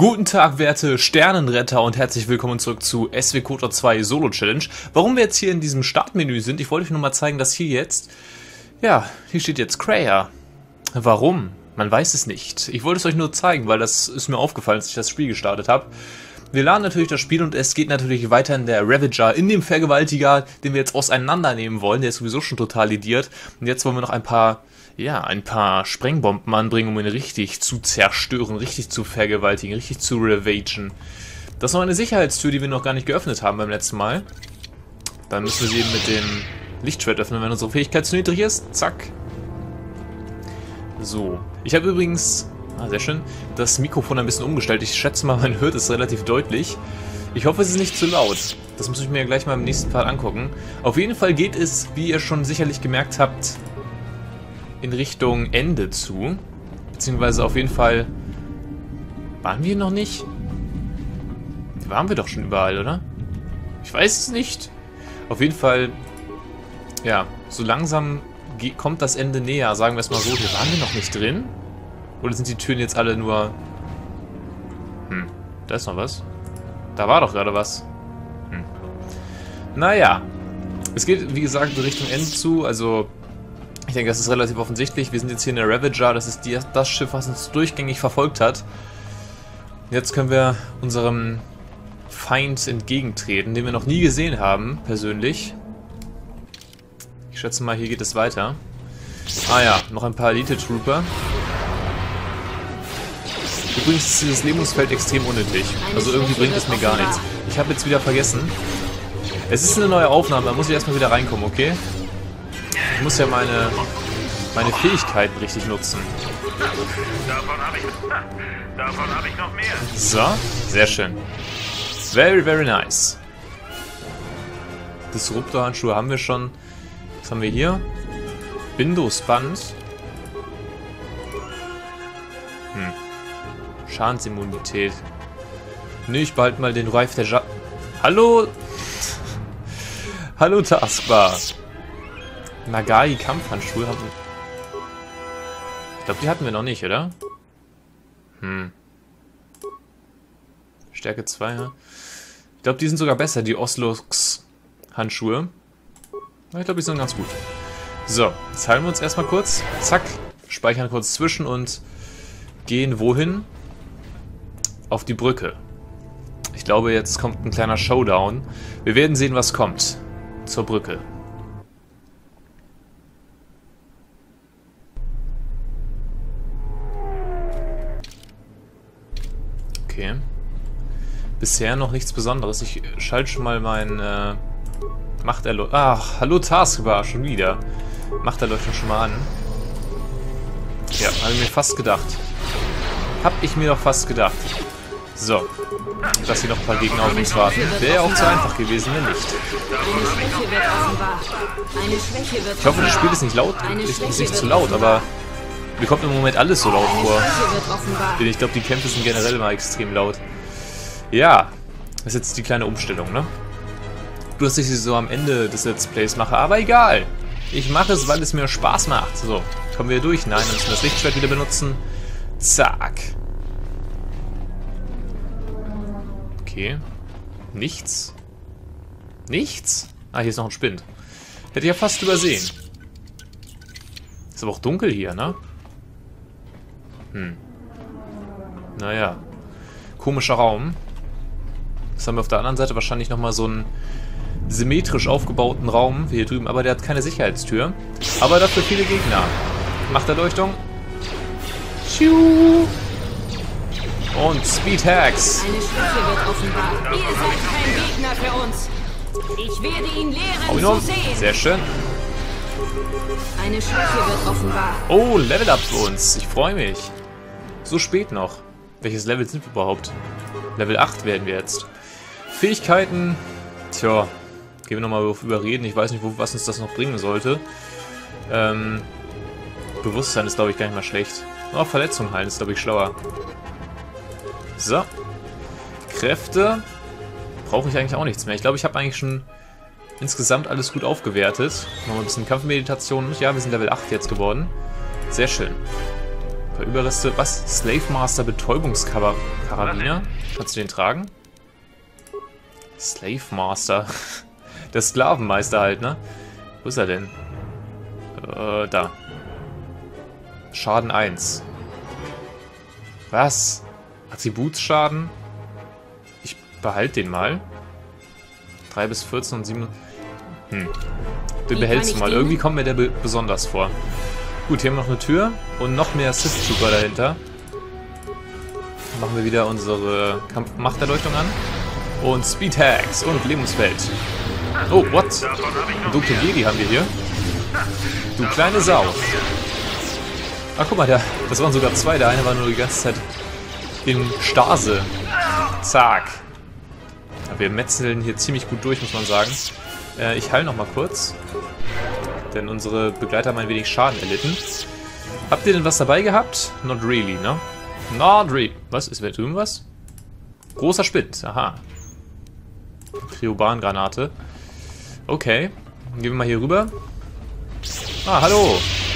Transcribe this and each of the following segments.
Guten Tag, werte Sternenretter, und herzlich willkommen zurück zu SW KOTOR 2 Solo Challenge. Warum wir jetzt hier in diesem Startmenü sind, ich wollte euch nur mal zeigen, dass hier jetzt, ja, hier steht jetzt Kreia. Warum? Man weiß es nicht. Ich wollte es euch nur zeigen, weil das ist mir aufgefallen, als ich das Spiel gestartet habe. Wir laden natürlich das Spiel und es geht natürlich weiter in der Ravager, in dem Vergewaltiger, den wir jetzt auseinandernehmen wollen. Der ist sowieso schon total lidiert. Und jetzt wollen wir noch ein paar Sprengbomben anbringen, um ihn richtig zu zerstören, richtig zu vergewaltigen, richtig zu ravagen. Das ist noch eine Sicherheitstür, die wir noch gar nicht geöffnet haben beim letzten Mal. Dann müssen wir sie eben mit dem Lichtschwert öffnen, wenn unsere Fähigkeit zu niedrig ist. Zack. So. Ich habe übrigens, sehr schön, das Mikrofon ein bisschen umgestellt. Ich schätze mal, man hört es relativ deutlich. Ich hoffe, es ist nicht zu laut. Das muss ich mir gleich mal im nächsten Part angucken. Auf jeden Fall geht es, wie ihr schon sicherlich gemerkt habt, in Richtung Ende zu. Beziehungsweise auf jeden Fall... Waren wir noch nicht? Waren wir doch schon überall, oder? Ich weiß es nicht. Auf jeden Fall... Ja, so langsam kommt das Ende näher, sagen wir es mal so. Hier waren wir noch nicht drin? Oder sind die Türen jetzt alle nur... Da ist noch was. Da war doch gerade was. Naja. Es geht, wie gesagt, in Richtung Ende zu, also... Ich denke, das ist relativ offensichtlich. Wir sind jetzt hier in der Ravager. Das ist das Schiff, was uns durchgängig verfolgt hat. Jetzt können wir unserem Feind entgegentreten, den wir noch nie gesehen haben, persönlich. Ich schätze mal, hier geht es weiter. Ah ja, noch ein paar Elite-Trooper. Übrigens ist dieses Lebensfeld extrem unnötig. Also irgendwie bringt es mir gar nichts. Ich habe jetzt wieder vergessen. Es ist eine neue Aufnahme, da muss ich erstmal wieder reinkommen, okay? Ich muss ja meine Fähigkeiten richtig nutzen. Davon hab ich noch mehr. So, sehr schön. Very, very nice. Disruptor-Handschuhe haben wir schon. Was haben wir hier? Windows-Band. Schadensimmunität. Nee, ich behalte mal den Rife der Hallo? Hallo, Taskbar. Nagai Kampfhandschuhe haben wir. Ich glaube, die hatten wir noch nicht, oder? Stärke 2, ja. Ich glaube, die sind sogar besser, die Oslux Handschuhe. Ich glaube, die sind ganz gut. So, jetzt heilen wir uns erstmal kurz. Zack. Speichern kurz zwischen und gehen wohin? Auf die Brücke. Ich glaube, jetzt kommt ein kleiner Showdown. Wir werden sehen, was kommt. Zur Brücke. Okay. Bisher noch nichts Besonderes. Ich schalte schon mal mein Machterleuchtung. Ach, hallo Taskbar, schon wieder. Machterleuchtung schon mal an. Ja, habe ich mir fast gedacht. So. Dass hier noch ein paar Gegner auf uns warten. Wäre ja auch zu einfach gewesen, wenn nicht. Ich hoffe, das Spiel ist nicht laut. Ist nicht zu laut, aber mir kommt im Moment alles so laut vor. Denn ich glaube, die Kämpfe sind generell immer extrem laut. Ja, das ist jetzt die kleine Umstellung, ne? Du, dass ich sie so am Ende des Let's Plays mache, aber egal. Ich mache es, weil es mir Spaß macht. So, kommen wir durch. Nein, wir müssen das Lichtschwert wieder benutzen. Zack. Okay. Nichts. Nichts? Ah, hier ist noch ein Spind. Hätte ich ja fast übersehen. Ist aber auch dunkel hier, ne? Naja. Komischer Raum. Jetzt haben wir auf der anderen Seite wahrscheinlich nochmal so einen symmetrisch aufgebauten Raum, wie hier drüben. Aber der hat keine Sicherheitstür. Aber dafür viele Gegner. Machterleuchtung. Tschiu. Und Speed Hacks. Eine Schwäche wird offenbar. Ihr seid kein Gegner für uns. Ich werde ihn lehren zu sehen. Sehr schön. Eine Schwäche wird offenbar. Oh, Level Up für uns. Ich freue mich. So spät noch. Welches Level sind wir überhaupt? Level 8 werden wir jetzt. Fähigkeiten. Tja, gehen wir nochmal überreden. Ich weiß nicht, was uns das noch bringen sollte. Bewusstsein ist, glaube ich, gar nicht mal schlecht. Oh, Verletzung heilen ist, glaube ich, schlauer. So. Kräfte. Brauche ich eigentlich auch nichts mehr. Ich glaube, ich habe eigentlich schon insgesamt alles gut aufgewertet. Nochmal ein bisschen Kampfmeditation. Ja, wir sind Level 8 jetzt geworden. Sehr schön. Überreste. Was? Slave Master Betäubungskarabiner? Kannst du den tragen? Slave Master. Der Sklavenmeister halt, ne? Wo ist er denn? Da. Schaden 1. Was? Attributsschaden? Ich behalte den mal. 3 bis 14 und 7. Den behältst du mal. Irgendwie kommt mir der besonders vor. Gut, hier haben wir noch eine Tür und noch mehr Sith Trooper dahinter. Dann machen wir wieder unsere Kampfmachterleuchtung an. Und Speed Hacks und Lebensfeld. Oh, what? Ein dunkle Jedi haben wir hier. Du kleine Sau. Ach, guck mal, das waren sogar 2. Der eine war nur die ganze Zeit in Stase. Zack. Ja, wir metzeln hier ziemlich gut durch, muss man sagen. Ich heile noch mal kurz. Denn unsere Begleiter haben ein wenig Schaden erlitten. Habt ihr denn was dabei gehabt? Not really, ne? Not really. Was? Ist da drüben was? Großer Spind. Aha. Kryoban-Granate. Okay. Dann gehen wir mal hier rüber. Ah, hallo.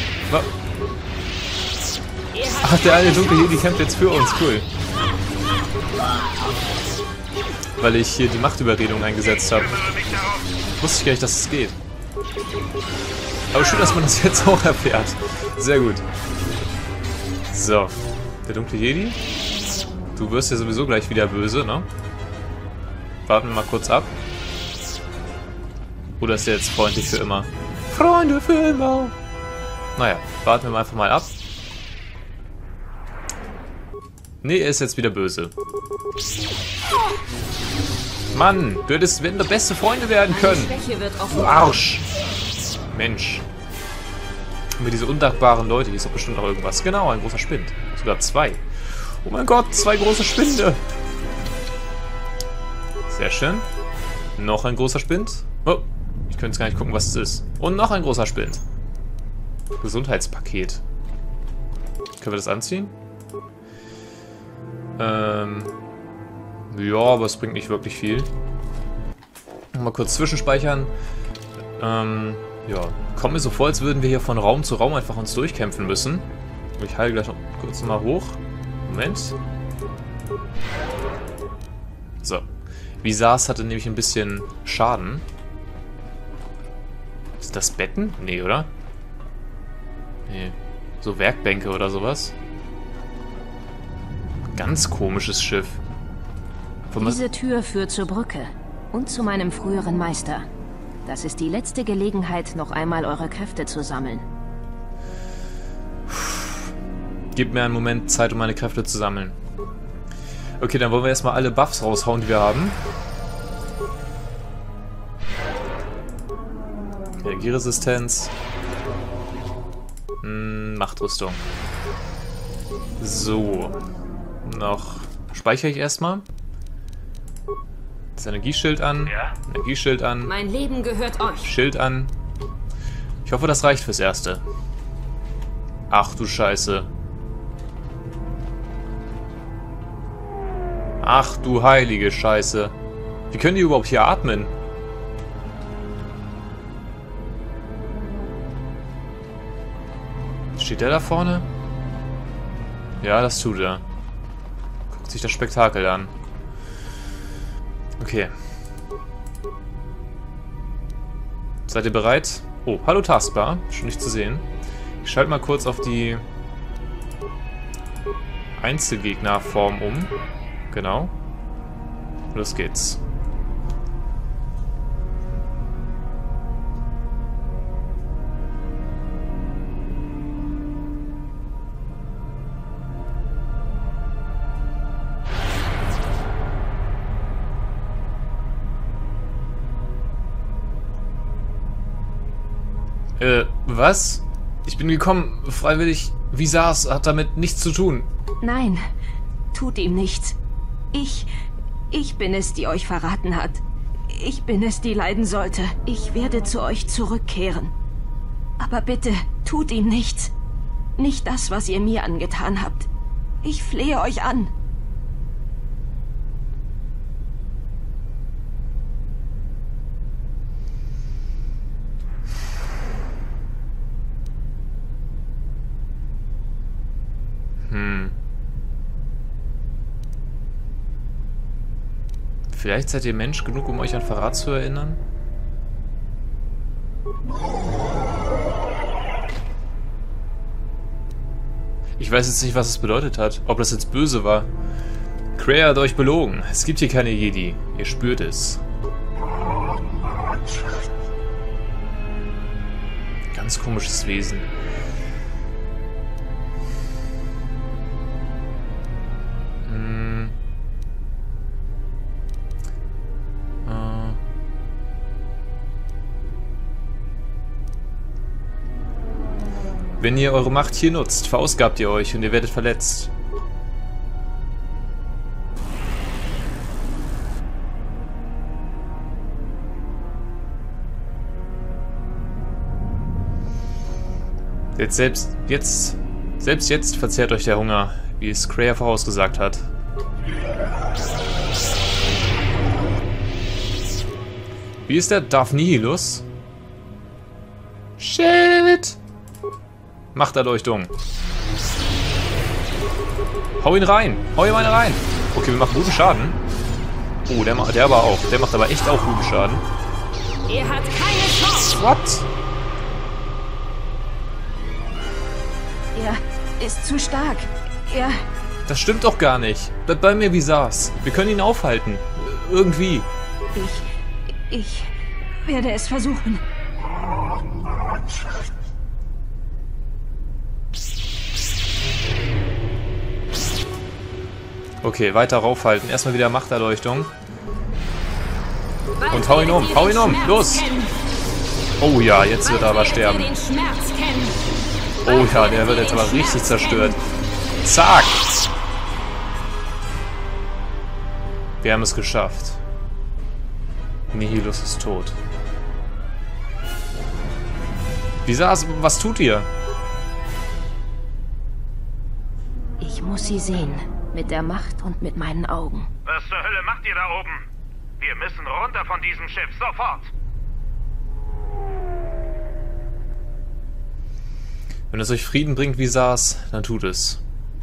Ach, der eine dunkle Jedi kämpft jetzt für uns. Cool. Weil ich hier die Machtüberredung eingesetzt habe. Wusste ich gar nicht, dass es geht. Aber schön, dass man das jetzt auch erfährt. Sehr gut. So. Der dunkle Jedi. Du wirst ja sowieso gleich wieder böse, ne? Warten wir mal kurz ab. Oder ist der jetzt freundlich für immer? Freunde für immer! Naja, warten wir mal einfach mal ab. Nee, er ist jetzt wieder böse. Mann, du hättest beste Freunde werden können. Du Arsch. Mensch. Und mit diese undankbaren Leute, hier ist doch bestimmt noch irgendwas. Genau, ein großer Spind. Sogar 2. Oh mein Gott, 2 große Spinde. Sehr schön. Noch ein großer Spind. Oh, ich könnte jetzt gar nicht gucken, was es ist. Und noch ein großer Spind. Gesundheitspaket. Können wir das anziehen? Ja, aber es bringt nicht wirklich viel. Mal kurz zwischenspeichern. Ja, kommt mir so vor, als würden wir hier von Raum zu Raum einfach uns durchkämpfen müssen. Ich heile gleich noch kurz mal hoch. Moment. So. Visas hatte nämlich ein bisschen Schaden. Ist das Betten? Nee, oder? Nee. So Werkbänke oder sowas. Ganz komisches Schiff. Diese Tür führt zur Brücke und zu meinem früheren Meister. Das ist die letzte Gelegenheit, noch einmal eure Kräfte zu sammeln. Gib mir einen Moment Zeit, um meine Kräfte zu sammeln. Okay, dann wollen wir erstmal alle Buffs raushauen, die wir haben. Energieresistenz. Machtrüstung. So. Noch speichere ich erstmal. Das Energieschild an. Ja? Energieschild an. Mein Leben gehört euch. Schild an. Ich hoffe, das reicht fürs Erste. Ach du Scheiße. Ach du heilige Scheiße. Wie können die überhaupt hier atmen? Steht der da vorne? Ja, das tut er. Guckt sich das Spektakel an. Okay. Seid ihr bereit? Oh, hallo Taskbar. Schon nicht zu sehen. Ich schalte mal kurz auf die Einzelgegnerform um. Genau. Los geht's. Was? Ich bin gekommen, freiwillig. Visas hat damit nichts zu tun. Nein, tut ihm nichts. Ich bin es, die euch verraten hat. Ich bin es, die leiden sollte. Ich werde zu euch zurückkehren. Aber bitte, tut ihm nichts. Nicht das, was ihr mir angetan habt. Ich flehe euch an. Vielleicht seid ihr Mensch genug, um euch an Verrat zu erinnern? Ich weiß jetzt nicht, was es bedeutet hat. Ob das jetzt böse war. Kreia hat euch belogen. Es gibt hier keine Jedi. Ihr spürt es. Ganz komisches Wesen. Wenn ihr eure Macht hier nutzt, verausgabt ihr euch und ihr werdet verletzt. Selbst jetzt verzehrt euch der Hunger, wie es Kreia vorausgesagt hat. Wie ist der Darth Nihilus? Shit! Machterleuchtung. Hau ihn rein! Hau ihm eine rein! Okay, wir machen guten Schaden. Oh, der aber auch. Der macht aber echt auch guten Schaden. Er hat keine Chance! What? Er ist zu stark. Das stimmt doch gar nicht. Bleib bei mir, Visas. Wir können ihn aufhalten. Irgendwie. Ich werde es versuchen. Okay, weiter raufhalten. Erstmal wieder Machterleuchtung. Und hau ihn um. Hau ihn um. Los. Oh ja, jetzt wird er aber sterben. Oh ja, der wird jetzt aber richtig zerstört. Zack. Wir haben es geschafft. Nihilus ist tot. Visas, was tut ihr? Ich muss sie sehen. Mit der Macht und mit meinen Augen. Was zur Hölle macht ihr da oben? Wir müssen runter von diesem Schiff, sofort! Wenn es euch Frieden bringt, Visas, dann tut es.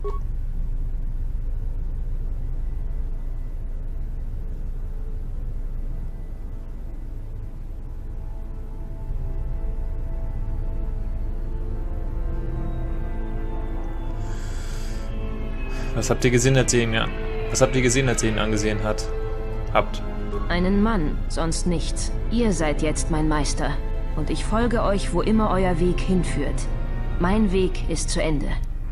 Was habt ihr gesehen, als ihr ihn, angesehen habt? Einen Mann, sonst nichts. Ihr seid jetzt mein Meister. Und ich folge euch, wo immer euer Weg hinführt. Mein Weg ist zu Ende.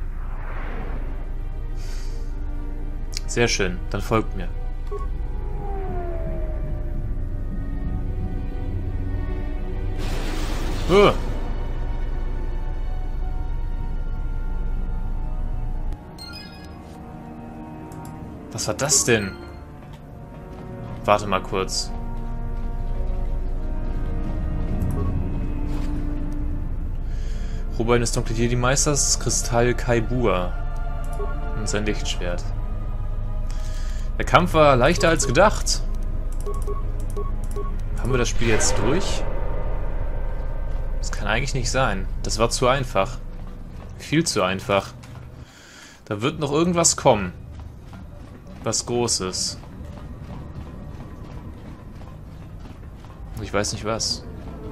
Sehr schön, dann folgt mir. Was war das denn? Warte mal kurz. Rohbein des Dunkle Jedi-Meisters, Kristall Kaibua. Und sein Lichtschwert. Der Kampf war leichter als gedacht. Haben wir das Spiel jetzt durch? Das kann eigentlich nicht sein. Das war zu einfach. Viel zu einfach. Da wird noch irgendwas kommen. Was Großes. Ich weiß nicht was.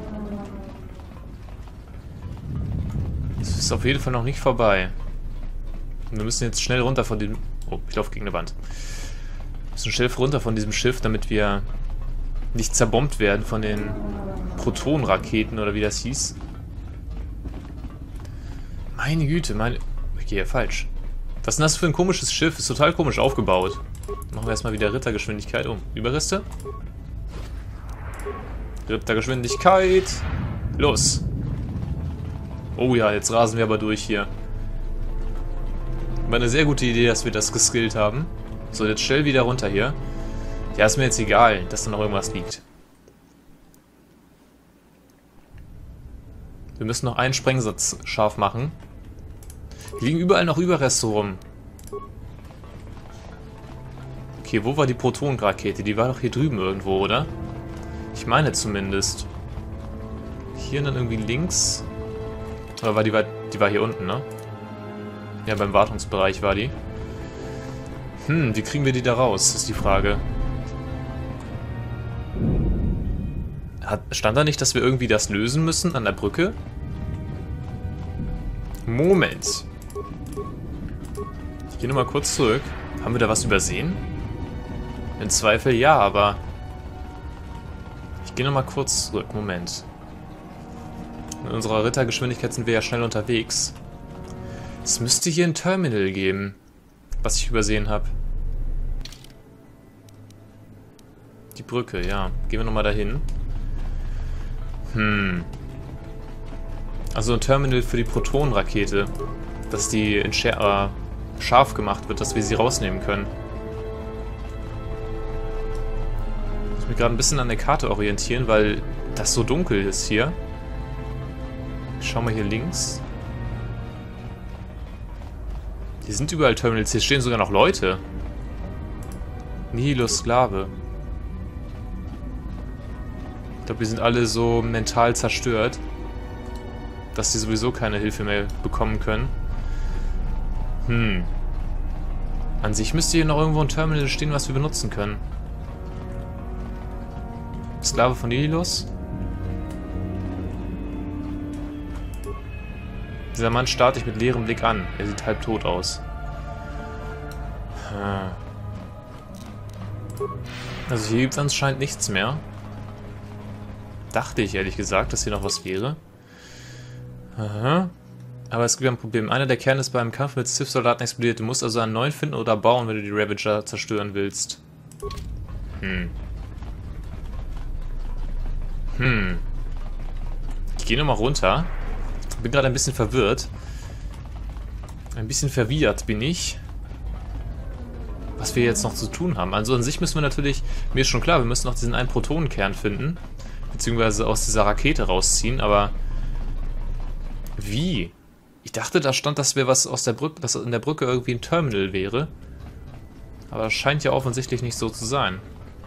Es ist auf jeden Fall noch nicht vorbei. Und wir müssen jetzt schnell runter von dem... Oh, ich laufe gegen eine Wand. Wir müssen schnell runter von diesem Schiff, damit wir nicht zerbombt werden von den Protonenraketen oder wie das hieß. Meine Güte, ich gehe ja falsch. Was ist denn das für ein komisches Schiff? Ist total komisch aufgebaut. Machen wir erstmal wieder Rittergeschwindigkeit um. Überreste? Rittergeschwindigkeit. Los. Oh ja, jetzt rasen wir aber durch hier. War eine sehr gute Idee, dass wir das geskillt haben. So, jetzt schnell wieder runter hier. Ja, ist mir jetzt egal, dass da noch irgendwas liegt. Wir müssen noch einen Sprengsatz scharf machen. Hier liegen überall noch Überreste rum. Okay, wo war die Protonenrakete? Die war doch hier drüben irgendwo, oder? Ich meine zumindest. Hier dann irgendwie links. Oder die war hier unten, ne? Ja, beim Wartungsbereich war die. Wie kriegen wir die da raus, ist die Frage. Stand da nicht, dass wir irgendwie das lösen müssen an der Brücke? Moment. Ich gehe nochmal kurz zurück. Haben wir da was übersehen? Im Zweifel ja, aber... Ich gehe nochmal kurz zurück. Moment. In unserer Rittergeschwindigkeit sind wir ja schnell unterwegs. Es müsste hier ein Terminal geben, was ich übersehen habe. Die Brücke, ja. Gehen wir nochmal dahin. Also ein Terminal für die Protonenrakete. Dass die scharf gemacht wird, dass wir sie rausnehmen können. Ich muss mich gerade ein bisschen an der Karte orientieren, weil das so dunkel ist hier. Ich schau mal hier links. Hier sind überall Terminals. Hier stehen sogar noch Leute. Nihilus Sklave. Ich glaube, die sind alle so mental zerstört, dass die sowieso keine Hilfe mehr bekommen können. An sich müsste hier noch irgendwo ein Terminal stehen, was wir benutzen können. Sklave von Nihilus. Dieser Mann starrt dich mit leerem Blick an. Er sieht halb tot aus. Also hier gibt es anscheinend nichts mehr. Dachte ich ehrlich gesagt, dass hier noch was wäre. Aha. Aber es gibt ein Problem. Einer der Kerne ist beim Kampf mit Sith-Soldaten explodiert. Du musst also einen neuen finden oder bauen, wenn du die Ravager zerstören willst. Ich gehe nochmal runter. Bin gerade ein bisschen verwirrt. Ein bisschen verwirrt bin ich. Was wir jetzt noch zu tun haben. Also an sich müssen wir natürlich... Mir ist schon klar, wir müssen noch diesen einen Protonenkern finden. Beziehungsweise aus dieser Rakete rausziehen, aber... Wie? Ich dachte, da stand, dass wir was aus der Brücke, dass in der Brücke irgendwie ein Terminal wäre. Aber das scheint ja offensichtlich nicht so zu sein.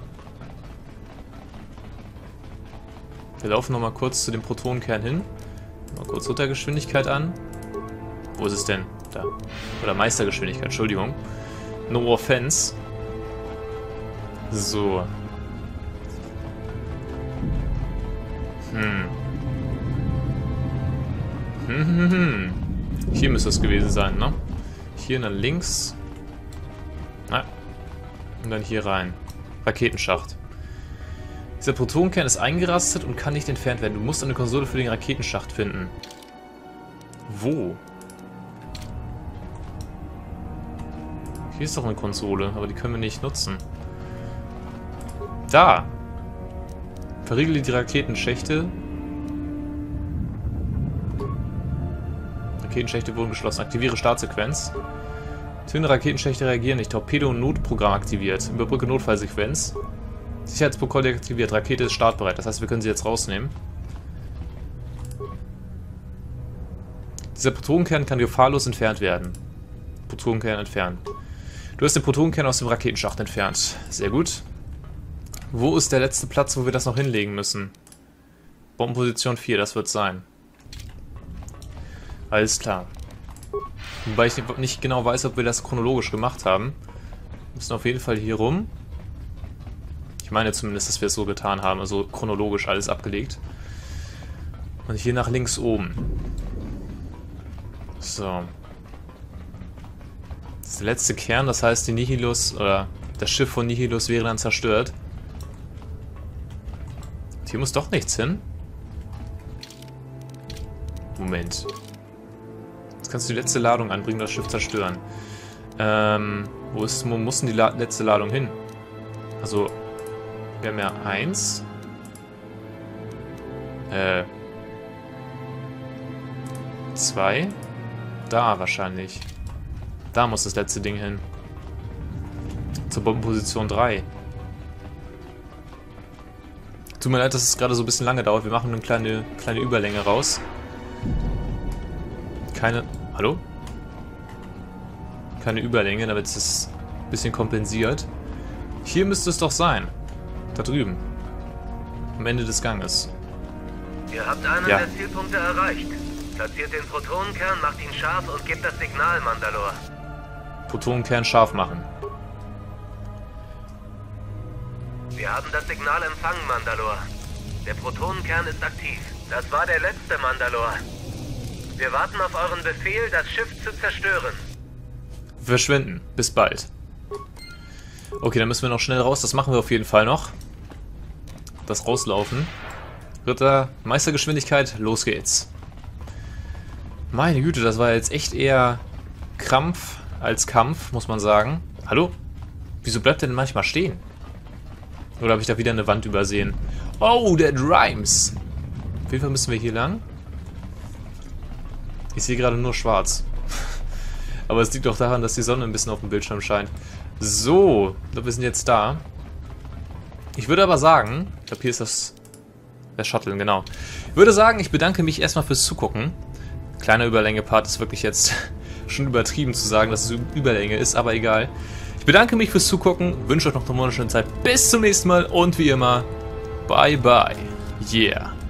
Wir laufen nochmal kurz zu dem Protonenkern hin. Mal kurz Rittergeschwindigkeit an. Wo ist es denn? Da. Oder Meistergeschwindigkeit, Entschuldigung. No offense. So. Hier müsste es gewesen sein, ne? Hier und dann links. Na. Und dann hier rein. Raketenschacht. Dieser Protonenkern ist eingerastet und kann nicht entfernt werden. Du musst eine Konsole für den Raketenschacht finden. Wo? Hier ist doch eine Konsole, aber die können wir nicht nutzen. Da! Verriegele die Raketenschächte. Raketenschächte wurden geschlossen. Aktiviere Startsequenz. Töne Raketenschächte reagieren nicht. Torpedo- und Notprogramm aktiviert. Überbrücke Notfallsequenz. Sicherheitsprotokoll deaktiviert. Rakete ist startbereit. Das heißt, wir können sie jetzt rausnehmen. Dieser Protonenkern kann gefahrlos entfernt werden. Protonenkern entfernen. Du hast den Protonenkern aus dem Raketenschacht entfernt. Sehr gut. Wo ist der letzte Platz, wo wir das noch hinlegen müssen? Bombenposition 4, das wird sein. Alles klar. Wobei ich nicht genau weiß, ob wir das chronologisch gemacht haben. Wir müssen auf jeden Fall hier rum. Ich meine zumindest, dass wir es so getan haben. Also chronologisch alles abgelegt. Und hier nach links oben. So. Das ist der letzte Kern, das heißt, die Nihilus, oder das Schiff von Nihilus wäre dann zerstört. Hier muss doch nichts hin. Moment. Jetzt kannst du die letzte Ladung anbringen, das Schiff zerstören. Wo muss denn die letzte Ladung hin? Also, wir haben ja 1. 2. Da wahrscheinlich. Da muss das letzte Ding hin. Zur Bombenposition 3. Tut mir leid, dass es gerade so ein bisschen lange dauert. Wir machen eine kleine Überlänge raus. Hallo? Keine Überlänge, damit es ein bisschen kompensiert. Hier müsste es doch sein. Da drüben. Am Ende des Ganges. Ihr habt einen der Zielpunkte erreicht. Platziert den Protonenkern, macht ihn scharf und gebt das Signal, Mandalore. Protonenkern scharf machen. Wir haben das Signal empfangen, Mandalore. Der Protonenkern ist aktiv. Das war der letzte, Mandalore. Wir warten auf euren Befehl, das Schiff zu zerstören. Verschwinden. Bis bald. Okay, dann müssen wir noch schnell raus. Das machen wir auf jeden Fall noch. Das Rauslaufen. Ritter, Meistergeschwindigkeit, los geht's. Meine Güte, das war jetzt echt eher Krampf als Kampf, muss man sagen. Hallo? Wieso bleibt der denn manchmal stehen? Oder habe ich da wieder eine Wand übersehen? Oh, der Rhymes. Auf jeden Fall müssen wir hier lang. Ich sehe gerade nur schwarz. Aber es liegt doch daran, dass die Sonne ein bisschen auf dem Bildschirm scheint. So, ich glaube, wir sind jetzt da. Ich würde aber sagen, ich glaube, hier ist der Shuttle, genau. Ich würde sagen, ich bedanke mich erstmal fürs Zugucken. Kleiner Überlänge-Part ist wirklich jetzt schon übertrieben zu sagen, dass es Überlänge ist, aber egal. Ich bedanke mich fürs Zugucken, wünsche euch noch eine wunderschöne Zeit. Bis zum nächsten Mal und wie immer, bye bye. Yeah.